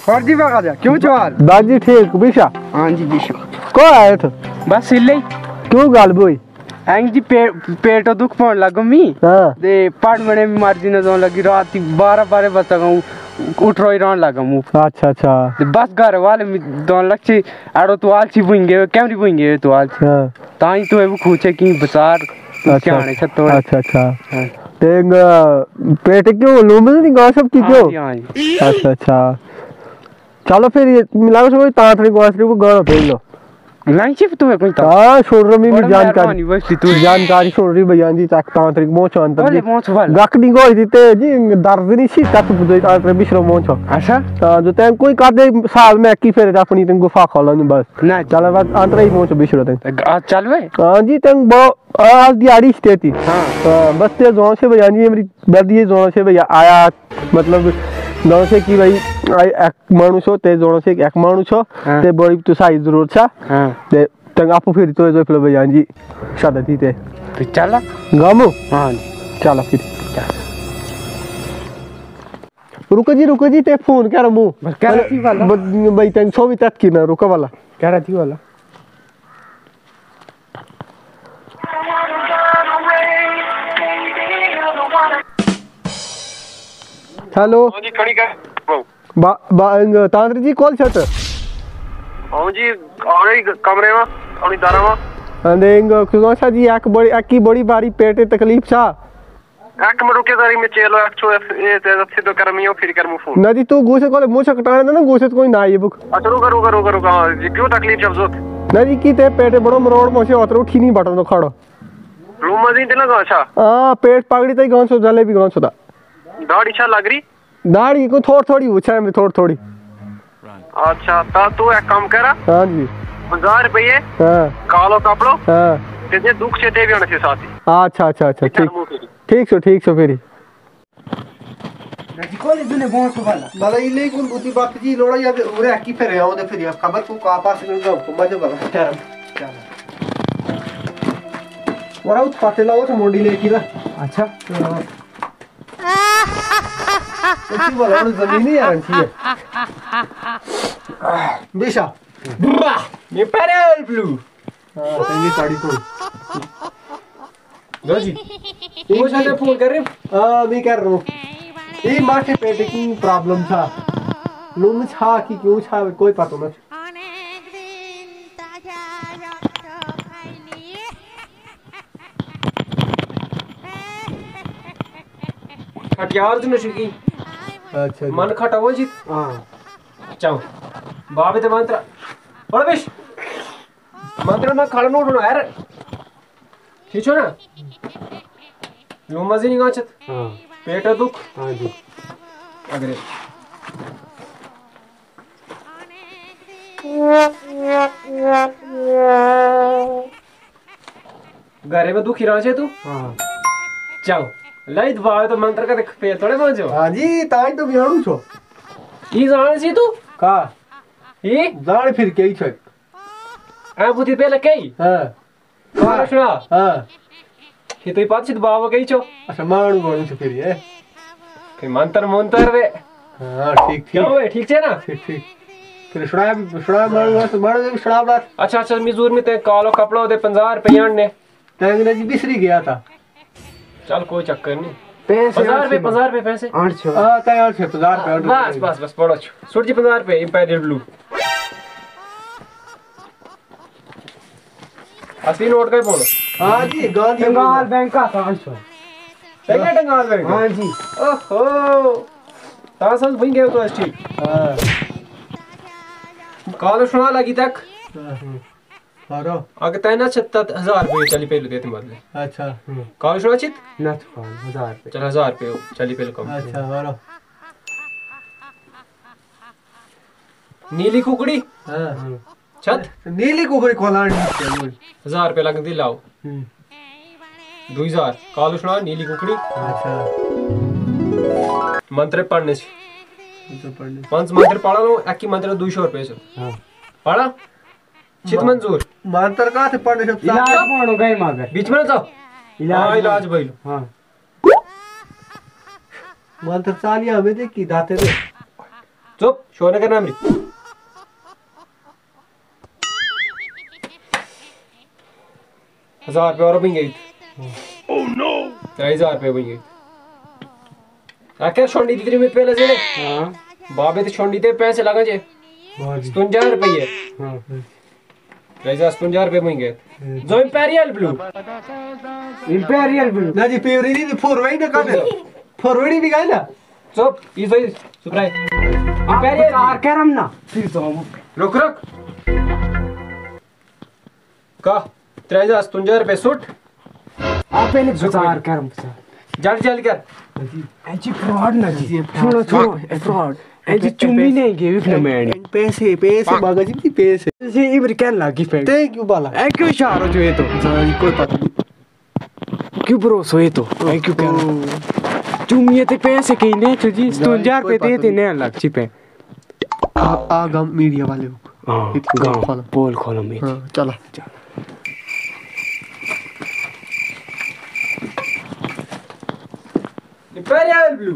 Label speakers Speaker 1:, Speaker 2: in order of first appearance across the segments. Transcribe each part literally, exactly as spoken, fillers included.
Speaker 1: फर्जी बगा जा क्यों चवाल
Speaker 2: दादी ठीक बिशा
Speaker 1: हां जी बिशा
Speaker 2: को आया था
Speaker 1: बस इले
Speaker 2: क्यों गाल बोई
Speaker 1: एंग जी पेट पेट दुख पड़ लगो मी
Speaker 2: हां
Speaker 1: दे पड़ मने मर्जी न जो लगी रात बारह बारह बजे तक उठ रोई रहन लगा मु
Speaker 2: अच्छा अच्छा
Speaker 1: बस घर वाले दोन लक्षी आड़ो तो आलची बुंगे कैमरी बुंगे तो आल
Speaker 2: हां
Speaker 1: ताई तो वो पूछे कि बाजार क्या आने छ तो
Speaker 2: अच्छा अच्छा तेंग पेट क्यों लूम नहीं गा सब की क्यों
Speaker 1: हां जी
Speaker 2: अच्छा अच्छा चलो फिर मिलाओ सब तांतरी गोसरी को गाना भेज लो
Speaker 1: नहीं चिप तो है कोई ता
Speaker 2: हां छोड़ रही मैं जानकारी
Speaker 1: बस तू
Speaker 2: जानकारी छोड़ रही बयान जी तक तांत्रिक मोच अंतर
Speaker 1: जी मोच वाला
Speaker 2: गकनी गोई दीते जी दर्द नहीं सी तक बुझे तांत्रिक बिशरो मोच
Speaker 1: अच्छा
Speaker 2: हां जो तैं कोई कादे साल में की फिर अपनी तन गुफा खोलन बस
Speaker 1: ना
Speaker 2: चल बस अंतर ही मोच बिशरो तन
Speaker 1: आज चल वे
Speaker 2: हां जी तन बो आज दिहाड़ी स्टेटी
Speaker 1: हां
Speaker 2: बस ते जोन से बयान जी मेरी बदी जोन से भैया आया मतलब जोन से की भाई एक मानुष हो ते जोन से एक मानुष हो ते बड़ी तो साई जरूरत छा
Speaker 1: हां ते
Speaker 2: तंग आपो फिर तो जो फिर बयान जी शादा थी ते
Speaker 1: फिर चला
Speaker 2: गामो
Speaker 1: हां
Speaker 2: चला फिर रुको जी रुको जी ते फोन कर मु
Speaker 1: क्या थी वाला
Speaker 2: भाई तंग सो भी तक की ना रुको वाला
Speaker 1: क्या थी वाला
Speaker 2: हेलो
Speaker 3: हां जी खड़ी कर
Speaker 2: बा बा तांद्र जी कॉल छत
Speaker 3: हां जी आ रही कमरे में अपनी दारा में
Speaker 2: अंदेंग क्यों सा जी एक बड़ी एक की बड़ी बारी पेटे तकलीफ छा
Speaker 3: एक मिनट रुके दारी में चलो एक छो ए ते से तो करमियो फिर कर मु फोन
Speaker 2: ना जी तू गोसे को मुछ कटाने ना गोसे कोई ना ये बुक
Speaker 3: अच्छा रुको रुको रुको रुको हां जी क्यों तकलीफ जब जोत
Speaker 2: ना जी की ते पेटे बड़ो मरोड़ मोसे उतर उठी नहीं बटन तो खड़ो
Speaker 3: रूम में दिन लगा अच्छा
Speaker 2: हां पेट पगड़ी तई गांव सो जले भी गांव सोदा
Speaker 3: दाढ़ी छा लग रही
Speaker 2: दाढ़ी को थोड़ी थोड़ी उछा में थोड़ी थोड़ी
Speaker 3: अच्छा ता तू एक काम करा
Speaker 2: हां जी
Speaker 3: हजार रुपए
Speaker 2: हां
Speaker 3: कालो कपड़ो
Speaker 2: हां
Speaker 3: तेजे दुख से देवी होने से साथी
Speaker 2: अच्छा अच्छा अच्छा ठीक ठीक सो ठीक सो फिर
Speaker 1: जी कोली दुने बोंस वाला
Speaker 2: मला इले कोन बुती बात जी लोड़ा या ओरे की फेरे आओ दे फिर खबर को का पास में गांव को मजे वाला चल वरा उत पाते लाओ तो मोडी ले की ना
Speaker 1: अच्छा
Speaker 2: ऐसी वाला जमीन ही यार छी बेशा
Speaker 1: बुरा ये पैरल ब्लू
Speaker 2: हां तेरी साड़ी तो
Speaker 1: लो जी वो साले फोन कर रहे
Speaker 2: हां मैं कर रहा हूं ये माथे पेट की प्रॉब्लम था लूम छा की क्यों छा कोई पता नहीं
Speaker 1: खटियार जो नशकी
Speaker 2: अच्छा
Speaker 1: मन खटा वो जी
Speaker 2: हां
Speaker 1: चाओ बाबे ते मंत्र बड़ा बेश मंत्र ना खड़ा नोट यार ठीक है ना लो मजे नहीं गाचत
Speaker 2: हां
Speaker 1: पेट दुख
Speaker 2: हां जी
Speaker 1: अगरे घरे में दुखी रहा छे तू
Speaker 2: हां
Speaker 1: जाओ लई दबावे तो मंत्र का देख पे थोड़े पहुंचो
Speaker 2: हां जी ताई तो बियाणू छो
Speaker 1: ई जाने छी तू
Speaker 2: का
Speaker 1: ई
Speaker 2: जाने फिर केई छ
Speaker 1: आ बुद्धि पहले कई
Speaker 2: हां
Speaker 1: का सुना
Speaker 2: हां
Speaker 1: ये तो पाछी दबाव कई छो
Speaker 2: अच्छा माणू गणू छ फिर ये
Speaker 1: फिर मंत्र मंत्र वे
Speaker 2: हां ठीक
Speaker 1: क्या
Speaker 2: ठीक
Speaker 1: हुए ठीक छे ना
Speaker 2: ठीक ठीक फिर सुना सुना माणू तो माणू भी सुना बात
Speaker 1: अच्छा अच्छा मिजूर में ते कालो कपड़ो दे पचास रुपया ने
Speaker 2: तेंगने जी बिसरी गया था
Speaker 1: चल कोई चक्कर नहीं
Speaker 2: पैसे
Speaker 1: पचास रुपए पचास रुपए पैसे
Speaker 2: आठ छो हां तैयार छे पचास रुपए
Speaker 1: बस बस बस पड़ो छो सुट जी पचास रुपए इंपीरियल ब्लू असली नोट का ही बोलो
Speaker 2: हां जी गांधी
Speaker 1: बंगाल बैंक का पाँच सौ सही बंगाल बैंक
Speaker 2: हां जी
Speaker 1: ओहो तासन बन गए तो ठीक
Speaker 2: हां
Speaker 1: कॉल सुना लगी तक
Speaker 2: हारो
Speaker 1: अगर तैना सत्तर हजार रुपये चली पहले देते बदले
Speaker 2: अच्छा
Speaker 1: कॉल सुना चित
Speaker 2: ना तो हजार रुपए
Speaker 1: चल हजार रुपये चली पहले कम
Speaker 2: अच्छा हारो
Speaker 1: नीली कुकड़ी
Speaker 2: हां
Speaker 1: छत
Speaker 2: नीली कुकड़ी कोलानी
Speaker 1: हजार रुपये लग दिलाओ दो हजार कॉल सुना नीली कुकड़ी
Speaker 2: अच्छा
Speaker 1: मंत्र पढ़ने से
Speaker 2: तो पढ़ने
Speaker 1: पांच मंत्र पढ़ा लो एक की मंत्र दो सौ रुपये से
Speaker 2: हां
Speaker 1: पढ़ा चित मंजूर
Speaker 2: मंत्र का थे पढ़ने सब
Speaker 1: इलाज पढ़ो गए मगर बीच में ना जाओ इलाज इलाज भाई लो
Speaker 2: हां मंत्र चालिया हमें दे की दाते दे
Speaker 1: चुप शोर करना मेरी। हजार रुपये और बन गई। ओह नो ढाई हजार रुपये बन गई। आखिर छोड़ी थी तेरी में पहले से हाँ बाबे तो छोड़ी थे पैसे लगा जे सतुंजा रुपये हाँ ढाई हजार सतुंजा रुपये बन गए। जो इंपेरियल ब्लू इंपेरियल ब्लू
Speaker 2: ना जी पेवरी नहीं फॉरवर्ड ना कर फॉरवर्ड भी गए ना
Speaker 1: चुप ये तो सुप्राई इंपेरियल कार कैरम ना फिर तो रुक रुक का ढाई हजार सतुंजा रुपये सूट आप पहले हजार कैरम जल्द जल्द कर
Speaker 4: ऐसी फ्रॉड ना जी छोड़ो छोड़ो फ्रॉड ऐसी चुम्मी नहीं गई इतने में
Speaker 2: पैसे पैसे बागा जी पैसे
Speaker 4: ये अमेरिकन लागी पे
Speaker 2: थैंक यू बाला
Speaker 4: ऐ क्यों इशारा जो ये तो
Speaker 2: कोई पता नहीं
Speaker 4: क्यों भरोसा ये तो ऐ क्यों कह चुम्मी ते पैसे कहीं नहीं तो जी सतुंजा रुपये दे देने लग ची पे
Speaker 2: आ आ गम मीडिया वाले
Speaker 4: हां गांव पोल खोलो में
Speaker 2: हां चलो
Speaker 1: इंपेरियल ब्लू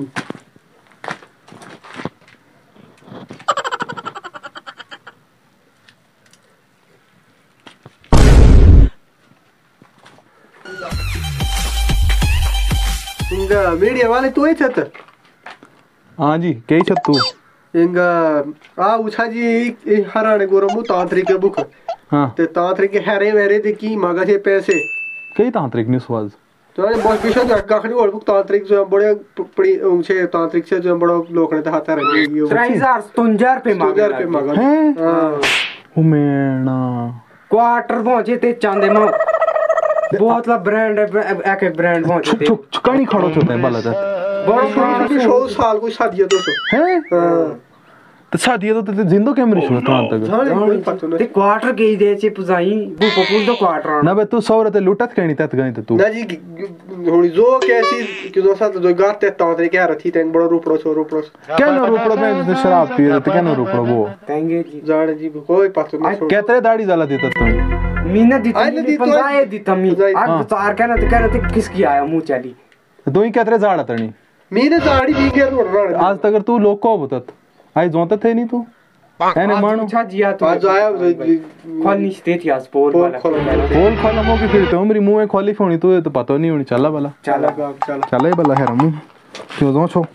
Speaker 2: इंगा मीडिया वाले तू ही छत
Speaker 5: हाँ जी कई छत तू
Speaker 2: इंगा आ उछा जी हराने गोरमु तांत्रिक बुक
Speaker 5: हाँ
Speaker 2: ते तांत्रिक हैरे वेरे दे की मागा छे पैसे
Speaker 5: कई तांत्रिक न्यूज़ वाज
Speaker 2: तो अरे बहुत विषय जा काखनी और बुक तांत्रिक जो बड़े पड़ी उनसे तांत्रिक से जो बड़ा लोग ने हाथ रखे ये
Speaker 4: ढाई हजार सतुंजा रुपये मांगे
Speaker 2: रुपए मांगा
Speaker 5: हैं
Speaker 2: हां
Speaker 5: उमेना
Speaker 4: क्वार्टर पहुंचे ते चांदे में बहुत ला ब्रांड एक एक ब्रांड पहुंचे
Speaker 5: छुप
Speaker 4: थे
Speaker 5: छुप कणी खड़ो होते हैं बाला
Speaker 2: बड़ा छोटी सौ साल को शादी है दोस्तों
Speaker 5: हैं
Speaker 2: हां
Speaker 5: तो शादी तो ते जिंदो कैमरे शो तो तक
Speaker 2: जाने कोई पता नहीं
Speaker 4: ते क्वार्टर के दे चे पुजाई वो पपुल तो क्वार्टर
Speaker 5: ना बे तू सौरते लुटत कणी तत गई तू
Speaker 2: ना जी होनी जो कैसी कि दोस्त साथ जो गाते तांत्रिक है रथी तें बड़ा रूपड़ो छो रूपड़ो
Speaker 5: क्या ना रुपड़ो में शराब पी रहे थे क्या ना रुपड़ो वो
Speaker 4: कहेंगे जी
Speaker 2: जाने जी कोई पता नहीं
Speaker 5: कहते दाढ़ी जला देता तू
Speaker 4: मीना दी
Speaker 2: आई दी
Speaker 4: ती
Speaker 2: तो-
Speaker 4: पंजाए दी तमी
Speaker 2: पंजाए-
Speaker 4: आज
Speaker 5: हाँ।
Speaker 4: बचार कहना ते कहना ते किसकी आया मुंह चाली
Speaker 5: तू ही कहते जाड़ा तणी
Speaker 2: मैंने दाढ़ी भी गया रोड रोड
Speaker 5: आज तक तू लोग को बतात आई जोंता थे नहीं तू एने मानो
Speaker 4: अच्छा जिया तो
Speaker 2: आज आया
Speaker 4: खोलनी स्थित थी आज पोल
Speaker 2: पोल
Speaker 4: वाला
Speaker 2: खोलो
Speaker 5: खोल खोल मो की फिर तो मेरी मुंह में खोली फोनी तू तो पता नहीं होनी चला वाला
Speaker 4: चला
Speaker 2: चल
Speaker 5: चला ही बल्ला है रमू क्यों दो छो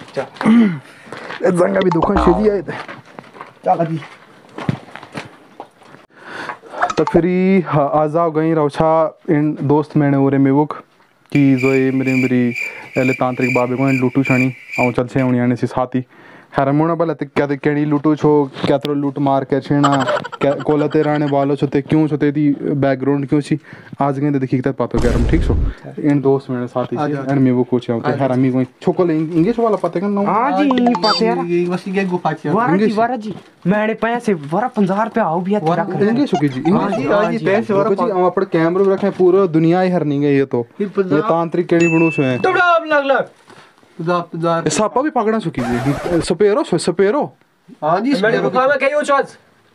Speaker 5: ए जंगा भी दुकान शेदी आए थे
Speaker 2: चल अभी
Speaker 5: तो फिर ही आज आओ गई रौछा इन दोस्त मैंने ओरे में वो कि जो ये मेरी मेरी एले तांत्रिक बाबे को लूटू छानी आऊँ चल छे आने से साथी हरमोना बला ते क्या ते केणी लूटू छो क्या तो लूट मार के छेना क्या कोला ते राणे वालो छो ते क्यों छो ते दी बैकग्राउंड क्यों छी आज गए देखी तक पातो गरम ठीक छो इन दोस्त मेरे साथी छी एंड में वो कुछ आते हर अमी को छोकोले इंग्लिश वाला पता कर ना
Speaker 4: हां जी पता यार
Speaker 2: ये बस ये गुफा छी
Speaker 4: वारा जी वारा जी मैंने पैसे वारा पंजाह रुपए आओ भी तेरा कर
Speaker 5: इंग्लिश की जी
Speaker 2: हां जी हां जी पैसे
Speaker 5: और जी हम अपने कैमरे रखे पूरा दुनिया ही हरनी गई ये तो ये तांत्रिक केड़ी बनू छो है
Speaker 1: टुडाब लग लग
Speaker 2: जाप जार
Speaker 5: सापा भी पकड़ा चुकी जी सपेरो सपेरो
Speaker 2: हां जी
Speaker 1: मैंने बुखार में कहीं उछाज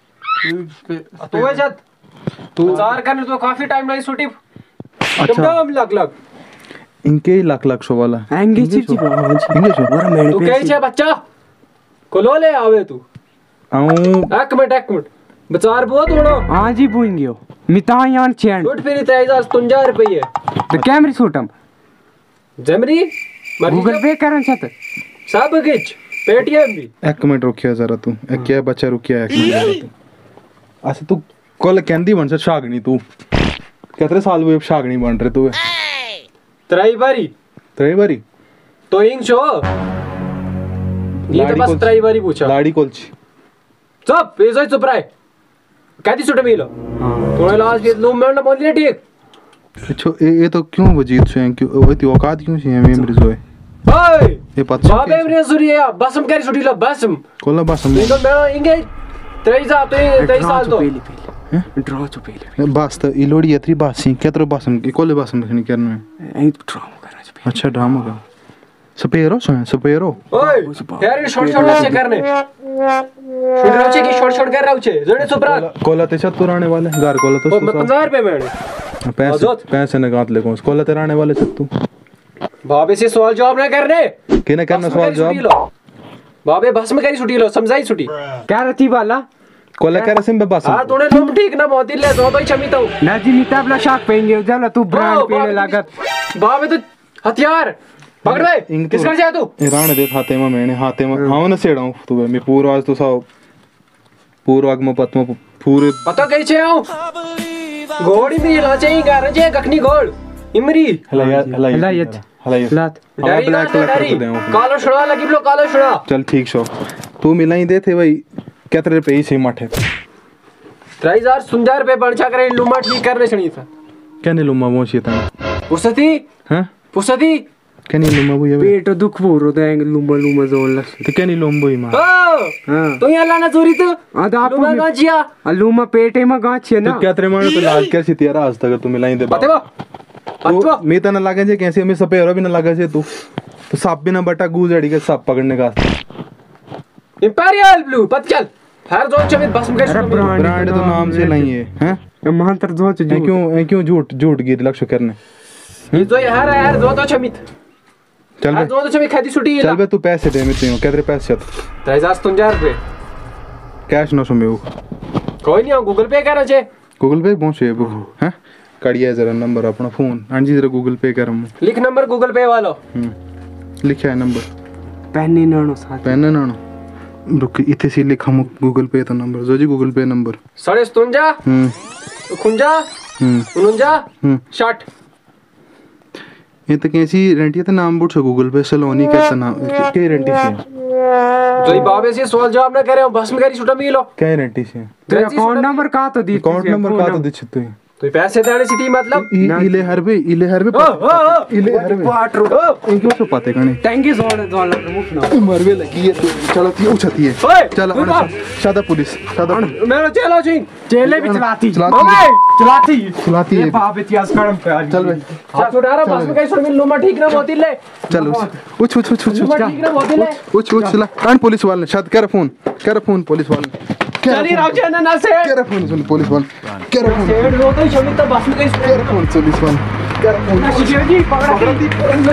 Speaker 1: तो वे जद
Speaker 5: तू
Speaker 1: बाजार करने तो काफी टाइम लगी छुट्टी
Speaker 5: अच्छा
Speaker 1: टुडाब लग लग
Speaker 5: इनके ही लाख लाख सो वाला
Speaker 4: इंग्लिश जी
Speaker 5: इंग्लिश
Speaker 4: वारा मैंने
Speaker 1: तू कहीं छे बच्चा कोलो ले आवे तू
Speaker 5: आऊं
Speaker 1: एक मिनट एक मिनट बाजार बहुत होड़ो
Speaker 4: हां जी बुएंगे मिता यान चैन
Speaker 1: छूट फिर तेईस हजार सतुंजा रुपये
Speaker 4: तो कैमरे सूटम
Speaker 1: जमरी
Speaker 4: गूगल पे करन छत
Speaker 1: सब कुछ पेटीएम भी
Speaker 5: एक मिनट रुकिया जरा तू एक क्या बच्चा रुकिया एक मिनट तू अच्छा तू कल कहंदी बन सा शागनी तू कितने साल हुए शागनी बन रहे तू
Speaker 1: त्राई बारी
Speaker 5: त्रे बारी
Speaker 1: तो इंग शो ये तो बस त्राई बारी पूछा
Speaker 5: लाड़ी कोलची
Speaker 1: चुप पैसा चुप रहे कहती छुट्टी मिलो थोड़े लास्ट के लूम में ना बोल दिया ठीक
Speaker 5: अच्छा ये ये तो क्यों वजीद से क्यों वो इतनी औकात क्यों सी है मेमरी जो है
Speaker 1: ओए
Speaker 5: ये पता
Speaker 1: बाबे मेरे सुरिया बसम करी छुट्टी लो बसम
Speaker 5: कोला बस हम
Speaker 1: इनको मैं इंगे तेईस साल तो तेईस साल तो
Speaker 4: पहले पहले ड्रॉ तो पहले
Speaker 5: बस तो ये लोड़ी इतनी बात सी क्या तो बस हम कोले बस हम नहीं करना है
Speaker 4: ऐ ड्रामा करना चाहिए
Speaker 5: अच्छा ड्रामा का सपेरो सो सपेरो
Speaker 1: ओए यार ये शॉर्ट शॉर्ट से करने शूट रहा है कि शॉर्ट शॉर्ट कर रहा है जड़े सुपरा
Speaker 5: कोला ते छत पुराने वाले घर कोला तो
Speaker 1: पंजाह रुपए मैंने
Speaker 5: पैसे पैसे ने गांत ले कौन कोला ते राने वाले छत तू
Speaker 1: बाबे से सवाल जवाब ना करने
Speaker 5: किने करना सवाल जवाब
Speaker 1: बाबे भस्म करी छुट्टी लो समझाई छुट्टी
Speaker 4: क्या रती वाला
Speaker 5: कोला कर सिम बस
Speaker 1: हां तूने तुम ठीक ना बहुत दिल ले दो तो ही छमी तो
Speaker 4: ना जी नीता अपना शाक पेंगे जला तू ब्रांड पीने लागत
Speaker 1: बाबे तो हथियार पकड़ बे किस कर जाए तू
Speaker 5: ईरान दे हाथे में मैंने हाथे में हां न सेड़ाऊं तू मैं पूरा आज तो साव पूरा आगम पत्म पूरे
Speaker 1: पता कई छे आऊं घोड़ी में लाचे ही गा रजे कखनी घोड़ इमरी
Speaker 5: हलाया हलाया
Speaker 4: हलायत
Speaker 5: हलाया
Speaker 4: लात
Speaker 5: हला ब्लैक कलर कर दे
Speaker 1: कालो छड़ा लगी लो कालो छड़ा
Speaker 5: चल ठीक छो तू मिलाई दे थे भाई कितने रुपए से माठे
Speaker 1: ढाई हजार सुंदर रुपए बनचा करे लुमा ठीक करने छणी था
Speaker 5: कहने लुमा मोशी ता
Speaker 1: पुसती
Speaker 5: हां
Speaker 1: पुसती
Speaker 5: कहने लुमा वो ये
Speaker 4: पेट दुख बोरो देंगे लुमा लुमा जोन लग
Speaker 5: तो कहने लुम्बो ही मां
Speaker 4: हां
Speaker 1: तो ये लाना चोरी तो
Speaker 4: आदा आप
Speaker 1: लुमा ना जिया
Speaker 4: लुमा पेटे में गाछ है ना
Speaker 5: तो क्या तेरे मानो तो लाज कैसी तेरा आज तक तू मिलाई दे
Speaker 1: पते वो
Speaker 5: तो मैं तो ना लगे जे कैसे हमें सपेरो भी ना लगे जे तू तो सांप भी ना बटा गूजड़ी के सांप पकड़ने का
Speaker 1: इंपीरियल ब्लू पत चल हर जोन चमित बस में कैसे
Speaker 5: ब्रांड तो नाम से नहीं है हैं
Speaker 4: महांतर जो
Speaker 5: ए क्यों ए क्यों झूठ झूठ गिर लक्ष्य करने
Speaker 1: ये जो यार यार जो तो चमित
Speaker 5: चल
Speaker 1: हर
Speaker 5: बे
Speaker 1: जो तो चमित खाती छुट्टी
Speaker 5: चल बे तू पैसे दे मैं तेरे कितने पैसे चल
Speaker 1: ढाई हजार सुंदर रुपए
Speaker 5: कैश ना सुमे वो
Speaker 1: कोई नहीं गूगल पे कर छे
Speaker 5: गूगल पे पहुंचे वो हैं काढ़िया जरा नंबर अपना फोन हां जी जरा गूगल पे कर हम
Speaker 1: लिख नंबर गूगल पे वालो
Speaker 5: लिखा है नंबर
Speaker 4: पहने नानो साथ
Speaker 5: पेन ना रुक इथे से लिखा हम गूगल पे तो नंबर जो जी गूगल पे नंबर
Speaker 1: साढ़े सतुंजा
Speaker 5: हम्म
Speaker 1: खुंजा
Speaker 5: हम्म
Speaker 1: उनजा
Speaker 5: हम्म
Speaker 1: साठ
Speaker 5: ये तो कैसी रेंटी तो नाम बुट गूगल पे सलोनी का नाम क्या रेंटी से
Speaker 1: तो ये बाबे से सवाल जवाब ना करे बस में करी छुट्टा मिलो
Speaker 5: क्या रेंटी से
Speaker 4: तेरा अकाउंट नंबर का तो दी
Speaker 5: अकाउंट नंबर का तो दे छते
Speaker 1: तो पैसे देने सीधी मतलब
Speaker 5: इले हर पे इले हर पे इले हर पे
Speaker 1: पाट रो
Speaker 5: इनको तो पते कने
Speaker 4: टैंकी जोन जोन लग मुख ना
Speaker 5: मरवे लगी है तू चलती है उछती है
Speaker 1: ओए
Speaker 5: चल शादा पुलिस शादा
Speaker 1: मेरा चलो जी
Speaker 4: जेले भी चलाती
Speaker 5: चलाती
Speaker 4: चलाती
Speaker 5: चलाती है
Speaker 4: बाप इतिहास कड़म पे आज
Speaker 5: चल बे
Speaker 1: हाथ उठा रहा बस में कहीं सुन मिल लूमा ठीक ना मोती ले
Speaker 5: चल उछ उछ उछ उछ
Speaker 1: लूमा ठीक ना मोती ले
Speaker 5: उछ उछ चला कान पुलिस वाले शाद कर फोन कर फोन पुलिस वाले
Speaker 1: चली राव जाना ना से
Speaker 5: कर फोन सुन पुलिस वाले कर फोन
Speaker 1: सेठ रो तो शमित तो बस में कहीं
Speaker 5: कर फोन पुलिस वाले कर फोन
Speaker 1: जी पकड़ा दी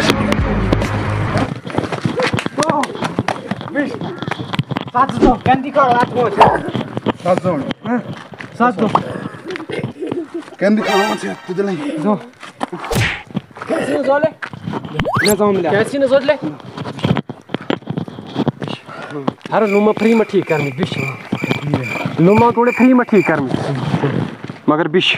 Speaker 4: साथ दो गंदी का रात को
Speaker 5: साथ जोन
Speaker 4: साथ दो
Speaker 5: कैंडी खाओ से तुझे नहीं
Speaker 4: दो
Speaker 1: कैसे न जोले
Speaker 4: मैं जाऊं मिला
Speaker 1: कैसे न जोले हर लूमा फ्री में ठीक करनी बिश लूमा थोड़े फ्री में ठीक करनी मगर बिश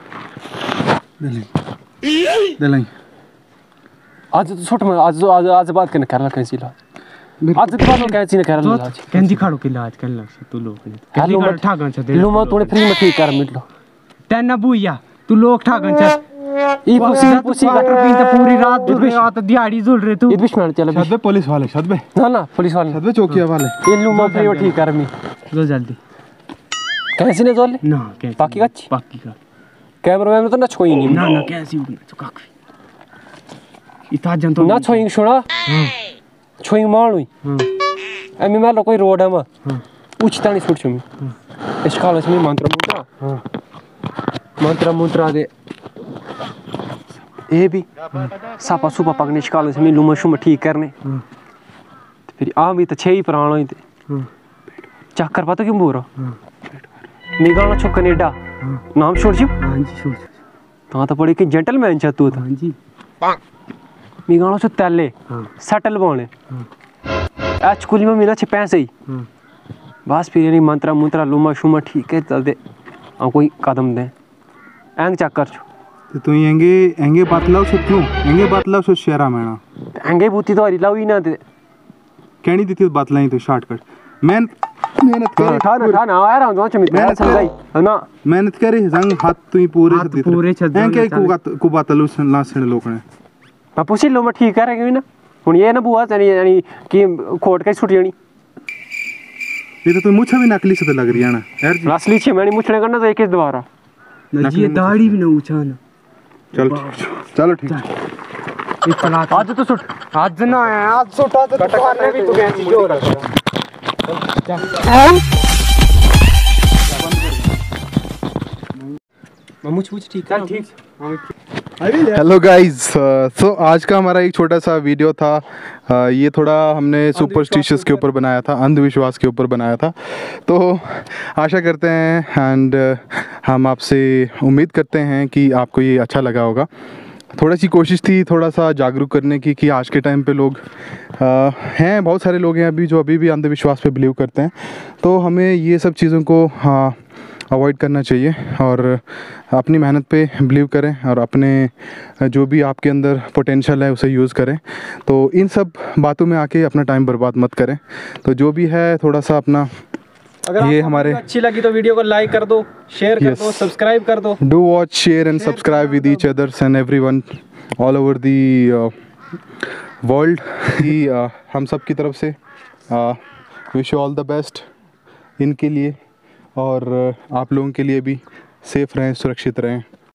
Speaker 5: दलाई
Speaker 1: आज तो छोट में आज आज आज बात करने करला कैसी ला आज तो बात कैसी न करला आज
Speaker 4: गंदी खाड़ो के लाज कर लग से तू लोग गंदी खाड़ ठागन छ दे
Speaker 1: लूमा थोड़े फ्री में ठीक कर मिटलो
Speaker 4: तेना बुया तू लोग ठागन छ
Speaker 1: ई पुसी पुसी
Speaker 4: गटर पीन तो पूरी रात झुल रहे आ तो दिहाड़ी झुल रहे तू
Speaker 1: ई बिश में चल
Speaker 5: शाद पे पुलिस वाले शाद पे
Speaker 1: ना ना पुलिस वाले
Speaker 5: शाद पे चौकिया वाले
Speaker 1: ये लूमा फ्री में ठीक कर मी
Speaker 4: लो जल्दी
Speaker 1: कैसे न जोले
Speaker 4: ना कैसी
Speaker 1: पाकी गच्छ
Speaker 4: पाकी का
Speaker 1: कैमरामैन तो ना छोई
Speaker 4: ना ना कैसी उगना तो काक इता जन तो
Speaker 1: ना छोई सुना छोई मालुई एमी मालो कोई रोड है मा उचता नहीं छुट छुमी इस काल में मंत्र मंत्र मंत्र मंत्र दे ए भी सापा सुपा पकने इस काल में लुमा शुमा ठीक करने फिर आ भी तो छे ही पुराना ही थे चक्कर पता क्यों बोरा निगाना छो कनाडा नाम छोड़ जी
Speaker 4: हां जी छोड़
Speaker 1: ता तो बड़ी कि जेंटलमैन छ तू
Speaker 4: हां जी
Speaker 1: निगाना छो तैले सटल बोने आज कुल में मिला छे पैसे ही बस फिर यानी मंत्रा मुंत्रा लुमा शुमा ठीक है चल दे आ कोई कदम दे एंग चक्कर छो
Speaker 5: तो तू एंगे एंगे बतलाव से क्यों एंगे बतलाव से शेरा मेना
Speaker 1: एंगे बूती तो हरी लावी ना दे
Speaker 5: कहनी दी थी बतलाई तो शॉर्टकट मैं मेहनत कर
Speaker 1: ठा ना ठा ना आ रहा हूं जो चमित
Speaker 5: मेहनत
Speaker 1: समझाई ना
Speaker 5: मेहनत करे जंग हाथ तू ही पूरे
Speaker 4: हाथ पूरे छद
Speaker 5: एंगे को को बतलू सन लासण लोग ने
Speaker 1: मैं पूछी लो मैं ठीक करेंगे ना हुन ये ना बुआ यानी यानी कि कोट के छुट जानी
Speaker 5: ये तो तू मुझे भी नकली से लग रही है ना यार जी
Speaker 1: असली छे मैंने मुछने करना तो एक ही दोबारा
Speaker 4: ना जी दाढ़ी भी ना ऊंचा ना
Speaker 5: चल चलो ठीक
Speaker 4: इतना
Speaker 1: आज तो सुट
Speaker 4: आज ना आज सुटा तो करने भी तू कैसी जो रहा
Speaker 1: मैं मुछ मुछ ठीक कर ठीक
Speaker 5: हेलो गाइस, सो आज का हमारा एक छोटा सा वीडियो था। uh, ये थोड़ा हमने सुपरस्टिशियस के ऊपर बनाया था, अंधविश्वास के ऊपर बनाया था। तो आशा करते हैं एंड हम आपसे उम्मीद करते हैं कि आपको ये अच्छा लगा होगा। थोड़ा सी कोशिश थी थोड़ा सा जागरूक करने की कि आज के टाइम पे लोग आ, हैं, बहुत सारे लोग हैं अभी जो अभी भी अंधविश्वास पे बिलीव करते हैं। तो हमें ये सब चीज़ों को अवॉइड करना चाहिए और अपनी मेहनत पे बिलीव करें और अपने जो भी आपके अंदर पोटेंशियल है उसे यूज़ करें। तो इन सब बातों में आके अपना टाइम बर्बाद मत करें। तो जो भी है थोड़ा सा अपना,
Speaker 1: अगर
Speaker 5: ये
Speaker 1: आपको
Speaker 5: हमारे
Speaker 1: वीडियो अच्छी लगी तो वीडियो को लाइक कर दो, शेयर कर दो, सब्सक्राइब कर दो।
Speaker 5: Do watch, share and subscribe with each others and everyone all over the world. हम सब की तरफ से wish you all the best इनके लिए, और uh, आप लोगों के लिए भी सेफ रहें, सुरक्षित रहें।